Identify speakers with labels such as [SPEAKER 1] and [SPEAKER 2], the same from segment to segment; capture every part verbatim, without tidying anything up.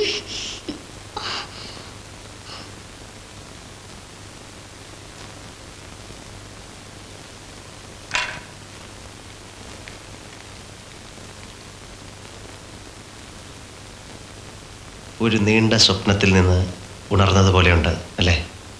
[SPEAKER 1] ഒരു നീണ്ട സ്വപ്നത്തിൽ നിന്ന് ഉണർന്നതുപോലെയുണ്ട് അല്ലേ?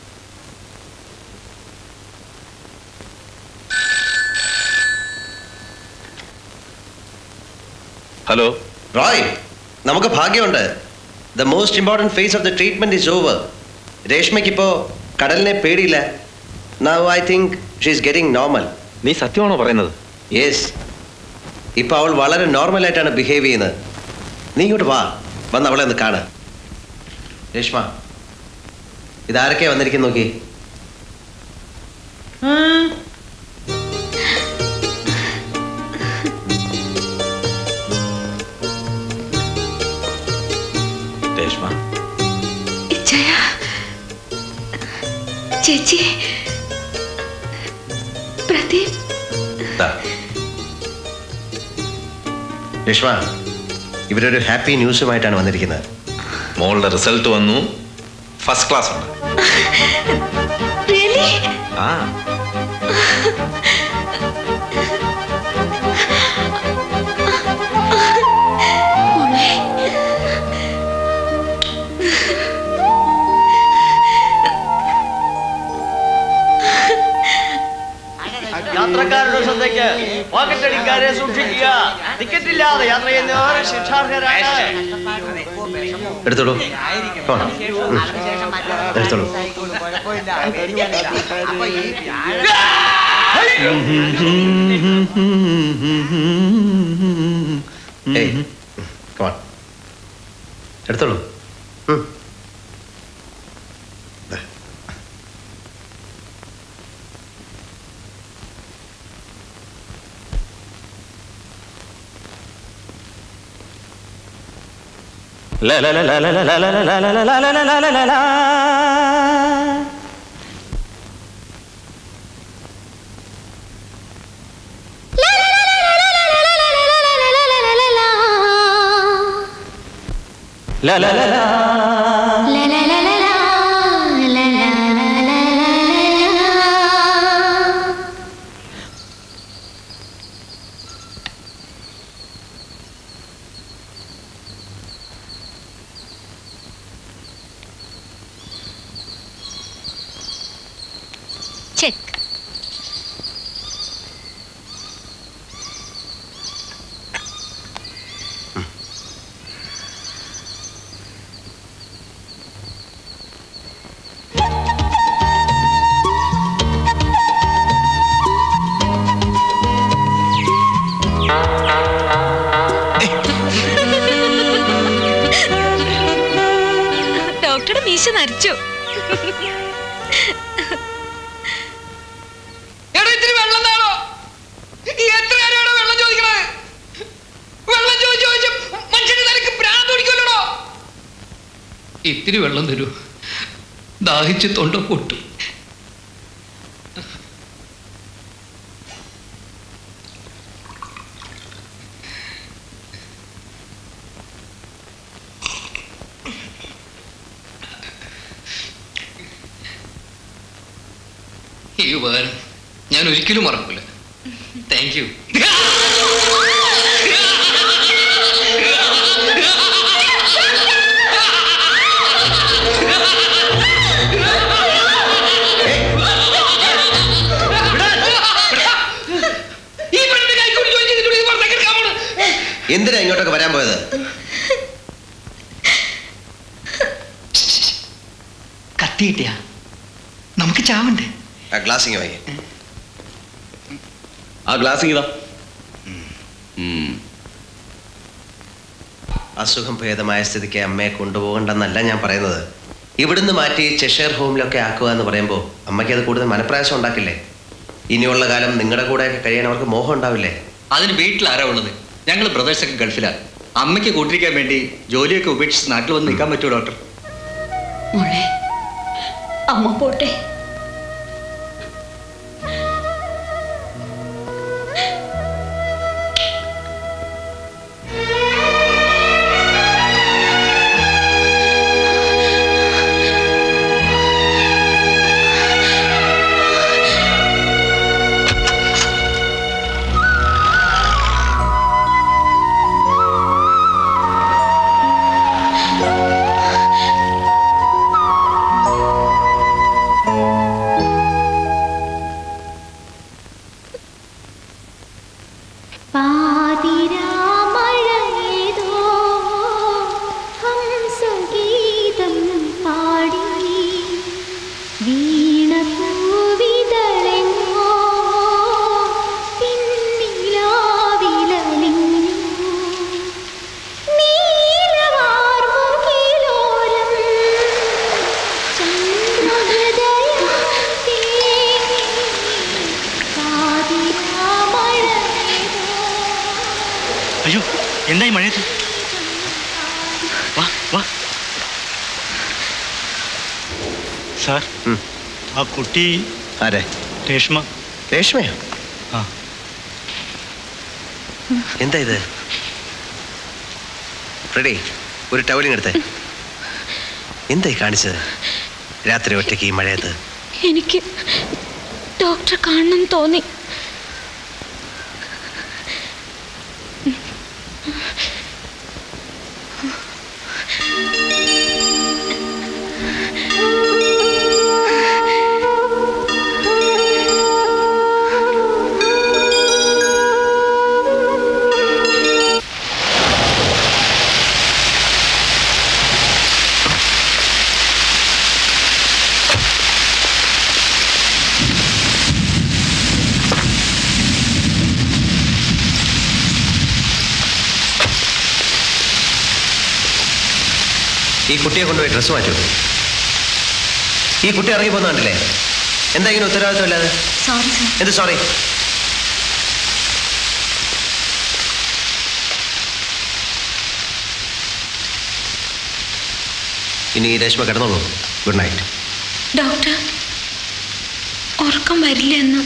[SPEAKER 2] ഹലോ
[SPEAKER 1] റോയ്, നമുക്ക് ഭാഗ്യമുണ്ട്. The most important phase of the treatment is over. രേഷ്മയ്ക്കിപ്പോ കടലിനെ പേടിയില്ല. Now I think she is getting normal.
[SPEAKER 2] നീ സത്യമാണോ പറയുന്നത്?
[SPEAKER 1] യെസ്, ഇപ്പൊ അവൾ വളരെ നോർമലായിട്ടാണ് ബിഹേവ് ചെയ്യുന്നത്. നീ ഇങ്ങോട്ട് വാ, വന്ന് അവളെ ഒന്ന് കാണ. രേഷ്മ, ഇതാരൊക്കെയാ വന്നിരിക്കുന്നു നോക്കി.
[SPEAKER 2] രേഷ്മ,
[SPEAKER 3] ചേച്ചി, പ്രദീപ്.
[SPEAKER 1] രേഷ്മ, ഇവരൊരു ഹാപ്പി ന്യൂസുമായിട്ടാണ് വന്നിരിക്കുന്നത്.
[SPEAKER 2] മോളുടെ റിസൾട്ട് വന്നു, ഫസ്റ്റ് ക്ലാസ് ഉണ്ട്. ആ
[SPEAKER 4] യാത്രക്കാരുടെ ശ്രദ്ധയ്ക്ക് പോക്കറ്റടിക്കാരെ സൂക്ഷിക്കുക. ടിക്കറ്റ് ഇല്ലാതെ യാത്ര ചെയ്യുന്നവർ ശിക്ഷാർഹരാണ്.
[SPEAKER 1] എടുത്തോളൂ, എടുത്തോളൂ. എടുത്തോളൂ.
[SPEAKER 2] La la la la la la la la la la la la la la la la. La la la la. La la la la la. La la la la la.
[SPEAKER 3] Check. ഡോക്ടറുടെ മീശ നരച്ചു.
[SPEAKER 5] ഇത്തിരി വെള്ളം തരൂ, ദാഹിച്ച് തൊണ്ട പൊട്ടും. ഈ ഉപകാരം ഞാൻ ഒരിക്കലും മറക്കില്ല. Thank you.
[SPEAKER 1] എന്തിനാ ഇങ്ങോട്ടൊക്കെ വരാൻ പോയത്?
[SPEAKER 5] കത്തി കിട്ടിയാ നമുക്ക് ചാവണ്ടേ?
[SPEAKER 1] ആ ഗ്ലാസിങ് വാങ്ങി.
[SPEAKER 2] ആ ഗ്ലാസിങ് ഇതാ.
[SPEAKER 1] അസുഖം ഭേദമായ സ്ഥിതിക്ക് അമ്മയെ കൊണ്ടുപോകണ്ടെന്നല്ല ഞാൻ പറയുന്നത്. ഇവിടുന്ന് മാറ്റി ചെഷയർ ഹോമിലൊക്കെ ആക്കുക എന്ന് പറയുമ്പോൾ അമ്മയ്ക്ക് അത് കൂടുതൽ മനപ്രയാസം ഉണ്ടാക്കില്ലേ? ഇനിയുള്ള കാലം നിങ്ങളുടെ കൂടെ കഴിയാൻ അവർക്ക് മോഹം ഉണ്ടാവില്ലേ?
[SPEAKER 5] അതിന് വീട്ടിൽ ആരാ ഉള്ളത്? ഞങ്ങൾ ബ്രദേഴ്സൊക്കെ ഗൾഫിലാണ്. അമ്മയ്ക്ക് കൂട്ടിരിക്കാൻ വേണ്ടി ജോലിയൊക്കെ ഉപേക്ഷിച്ച് നാട്ടിൽ വന്ന് നിൽക്കാൻ പറ്റുമോ ഡോക്ടർ?
[SPEAKER 3] മോളെ, അമ്മ പോട്ടെ.
[SPEAKER 6] എന്തായി മഴയത്ത്? വാ വാ സാർ. ആ കുട്ടി
[SPEAKER 1] ആരെ?
[SPEAKER 6] രേഷ്മ.
[SPEAKER 1] രേഷ്മയോ?
[SPEAKER 6] ആ.
[SPEAKER 1] എന്താ ഇത്? റെഡി, ഒരു ടവലിങ് എടുത്തേ. എന്തായി കാണിച്ചത് രാത്രി ഒറ്റയ്ക്ക് ഈ മഴയത്ത്?
[SPEAKER 3] എനിക്ക് ഡോക്ടറെ കാണണം തോന്നി.
[SPEAKER 1] ഈ കുട്ടിയെ കൊണ്ടുപോയി ഡ്രസ്സ് മാറ്റൂ. ഈ കുട്ടി ഇറങ്ങി പോകുന്നുണ്ടല്ലേ? എന്താ ഇങ്ങനെ ഉത്തരവാദിത്വമില്ലാതെ?
[SPEAKER 3] Sorry sir.
[SPEAKER 1] എന്ത് സോറി? ഇനി രേഷ്മ കിടന്നോളൂ. Good night.
[SPEAKER 3] ഡോക്ടർ, ഉറക്കം വരില്ല എന്ന്.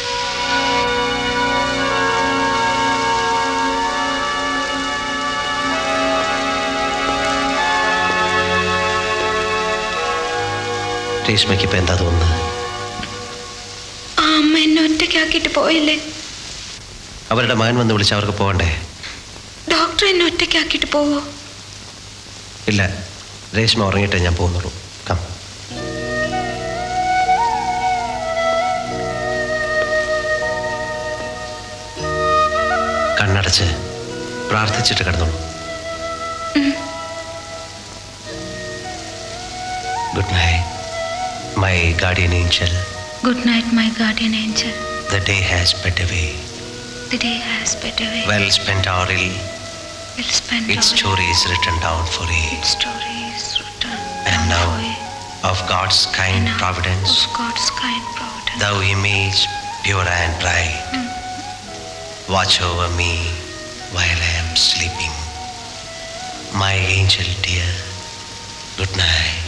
[SPEAKER 1] രേഷ്മയ്ക്ക് ഇപ്പം എന്താ തോന്നുന്നത്?
[SPEAKER 3] ആ അമ്മ എന്നെ ഒറ്റയ്ക്കാക്കിയിട്ട് പോയില്ലേ?
[SPEAKER 1] അവരുടെ മകൻ വന്ന് വിളിച്ച് അവർക്ക് പോകണ്ടേ?
[SPEAKER 3] ഡോക്ടർ എന്നെ ഒറ്റയ്ക്കാക്കിയിട്ട് പോവോ?
[SPEAKER 1] ഇല്ല, രേഷ്മ ഉറങ്ങിയിട്ടേ ഞാൻ പോകുന്നുള്ളൂ. കം. കണ്ണടച്ച് പ്രാർത്ഥിച്ചിട്ട് കിടന്നോളൂ. Good night my guardian angel.
[SPEAKER 3] Good night, my guardian angel.
[SPEAKER 1] The day has sped away.
[SPEAKER 3] The day has sped away.
[SPEAKER 1] Well spent or ill,
[SPEAKER 3] We'll spend
[SPEAKER 1] its
[SPEAKER 3] our
[SPEAKER 1] story is written down for
[SPEAKER 3] its
[SPEAKER 1] it.
[SPEAKER 3] story is written
[SPEAKER 1] And
[SPEAKER 3] down
[SPEAKER 1] now,
[SPEAKER 3] for it.
[SPEAKER 1] of God's kind
[SPEAKER 3] And now,
[SPEAKER 1] providence,
[SPEAKER 3] of God's kind providence,
[SPEAKER 1] thou image pure and bright, watch over me while I am sleeping. My angel dear, good night.